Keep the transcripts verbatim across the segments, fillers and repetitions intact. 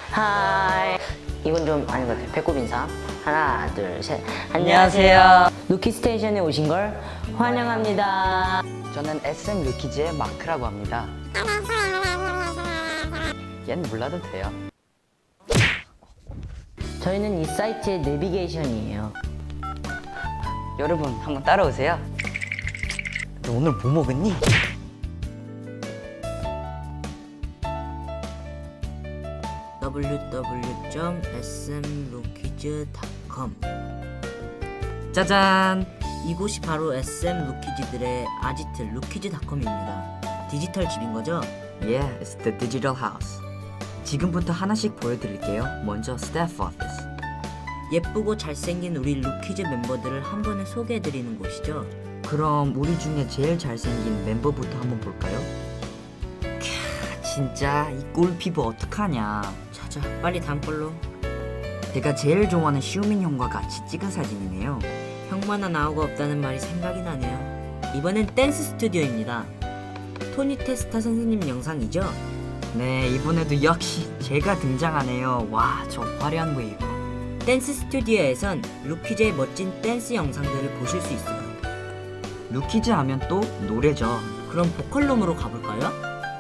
하이. 이건 좀 아닌 것 같아요. 배꼽 인사. 하나, 둘, 셋. 안녕하세요. 루키 스테이션에 오신 걸 환영합니다. 저는 에스엠 루키즈의 마크라고 합니다. 얘는 몰라도 돼요. 저희는 이 사이트의 내비게이션이에요. 여러분 한번 따라오세요. 너 오늘 뭐 먹었니? 더블유 더블유 점 에스엠루키즈 닷 컴. 짜잔! 이곳이 바로 에스엠 루키즈들의 아지트 루키즈 닷 컴입니다. 디지털 집인 거죠? Yeah, it's the digital house. 지금부터 하나씩 보여드릴게요. 먼저 staff office. 예쁘고 잘생긴 우리 루키즈 멤버들을 한 번에 소개해드리는 곳이죠. 그럼 우리 중에 제일 잘생긴 멤버부터 한번 볼까요? 캬, 진짜 이 꼴 피부 어떡하냐. 자자, 빨리 다음 걸로. 제가 제일 좋아하는 시우민 형과 같이 찍은 사진이네요. 형만 하나 나오고 없다는 말이 생각이 나네요. 이번엔 댄스 스튜디오입니다. 토니 테스타 선생님 영상이죠? 네, 이번에도 역시 제가 등장하네요. 와, 저 화려한 웨이브. 댄스 스튜디오에선 루키즈의 멋진 댄스 영상들을 보실 수 있어요. 루키즈 하면 또 노래죠. 그럼 보컬룸으로 가볼까요?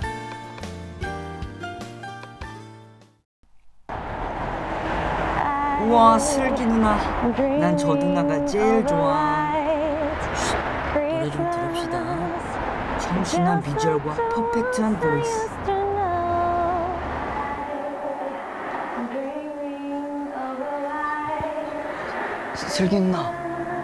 우와, 슬기 누나. 난 저 누나가 제일 좋아. 노래 좀 들읍시다. 참신한 비주얼과 퍼펙트한 보이스. 슬기 누나.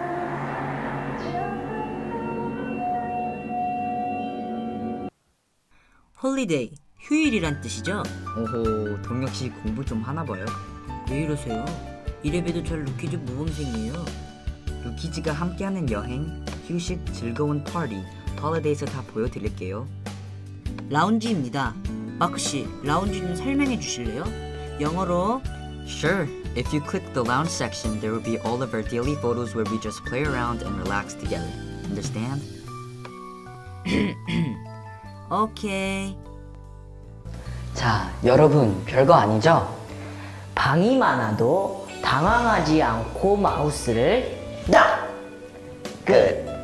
홀리데이, 휴일이란 뜻이죠? 오호, 동혁씨 공부 좀 하나봐요. 왜 이러세요? 이래봬도 저 루키즈 모범생이에요. 루키즈가 함께하는 여행, 휴식, 즐거운 파티, 홀리데이에서 다 보여드릴게요. 라운지입니다. 마크씨, 라운지 좀 설명해 주실래요? 영어로. Sure. If you click the lounge section, there will be all of our daily photos where we just play around and relax together. Understand? 오케이. 자, 여러분 별거 아니죠? 방이 많아도 당황하지 않고 마우스를 딱! 끝!